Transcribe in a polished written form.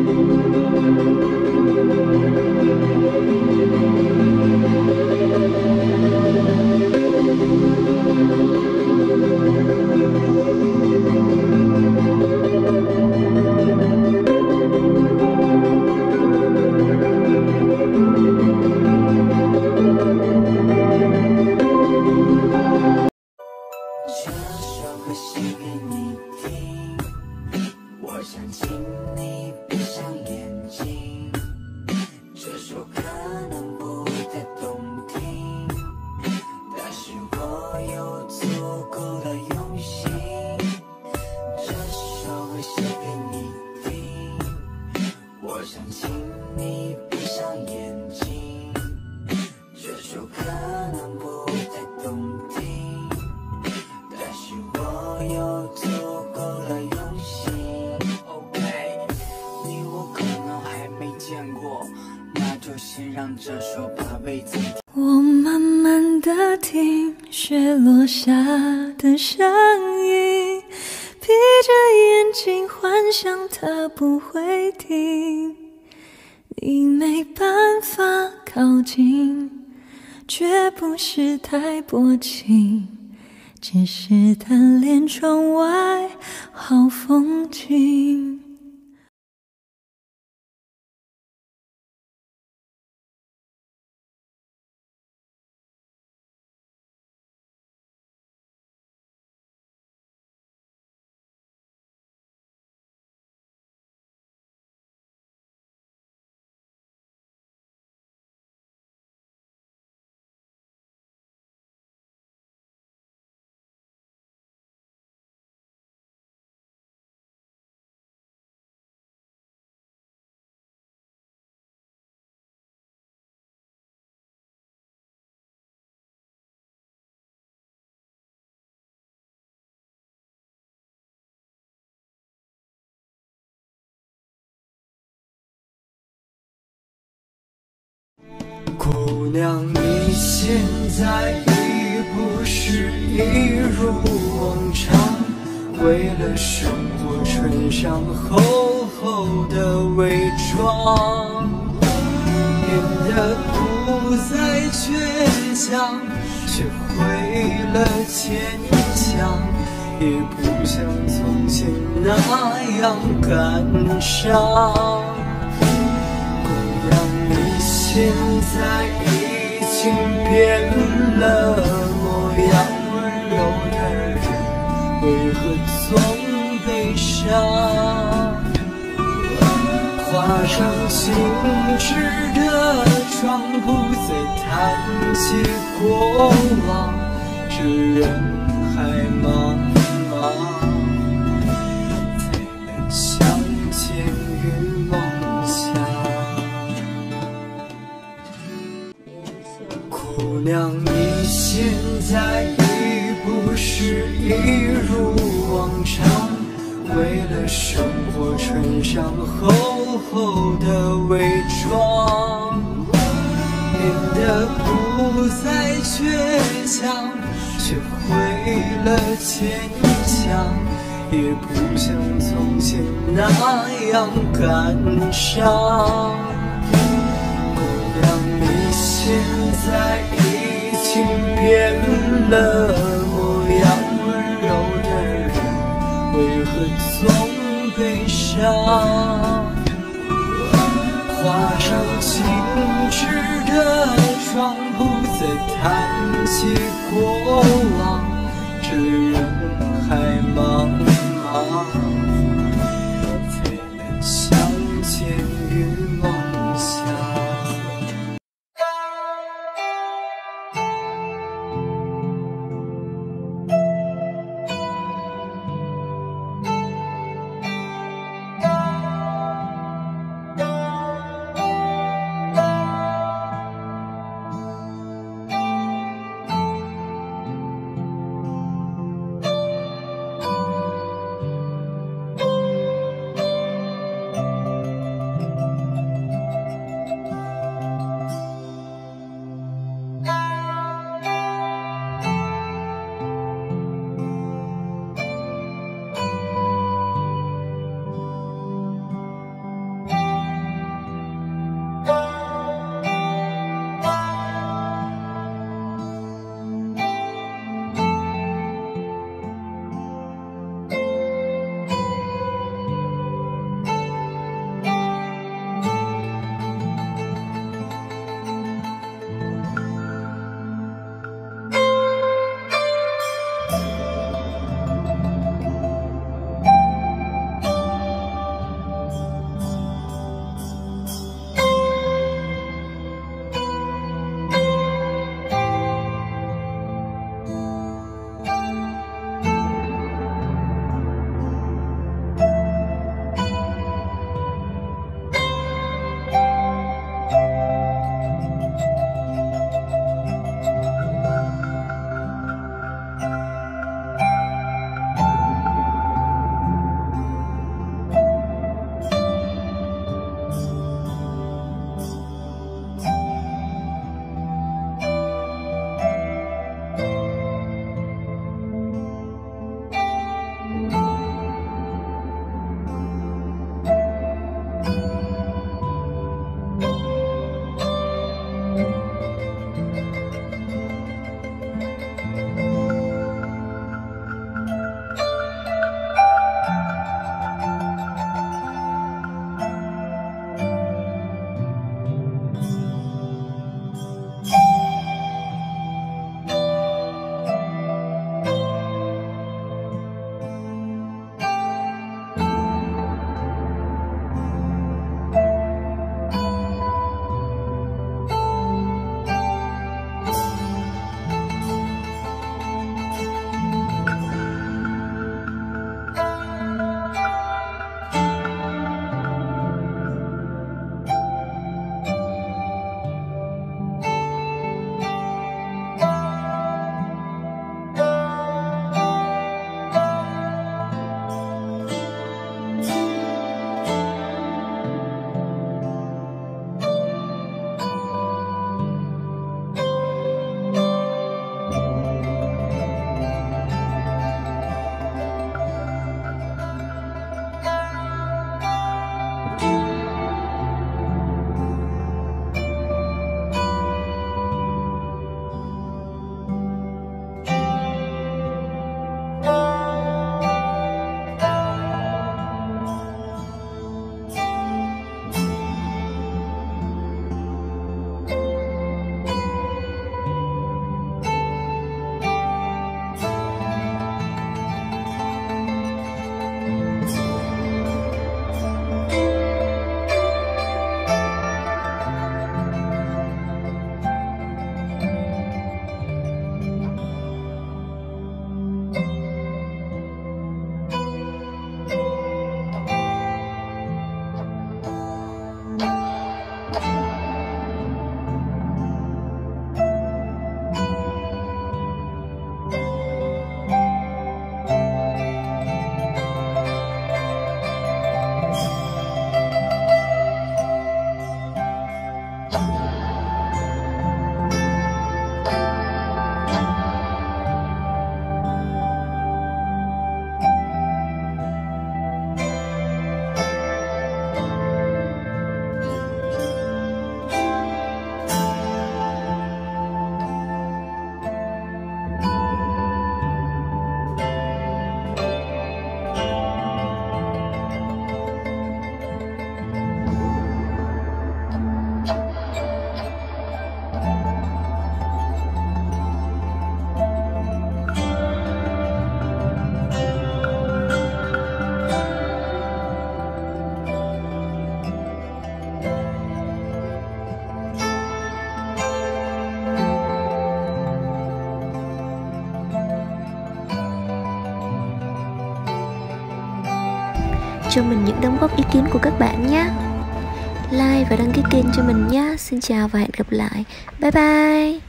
我慢慢地听雪落下的声音，闭着眼睛幻想它不会停。你没办法靠近，却不是太薄情，只是单恋窗外好风景。 姑娘，你现在已不是一如往常，为了生活穿上厚厚的伪装，变得不再倔强，学会了坚强，也不像从前那样感伤。现在已经变了模样，温柔的人为何总悲伤？画上静止的窗，不再谈起过往，这人海茫茫，才能相见于梦乡。姑娘，你现在已不是一如往常，为了生活穿上厚厚的伪装，变得不再倔强，学会了坚强，也不像从前那样感伤。姑娘，你现在已经变了模样，温柔的人为何总悲伤？画上静止的窗，不再谈起过往，这人海茫茫，才能相见于梦乡。 cho mình những đóng góp ý kiến của các bạn nhé. Like và đăng ký kênh cho mình nhé. Xin chào và hẹn gặp lại. Bye bye.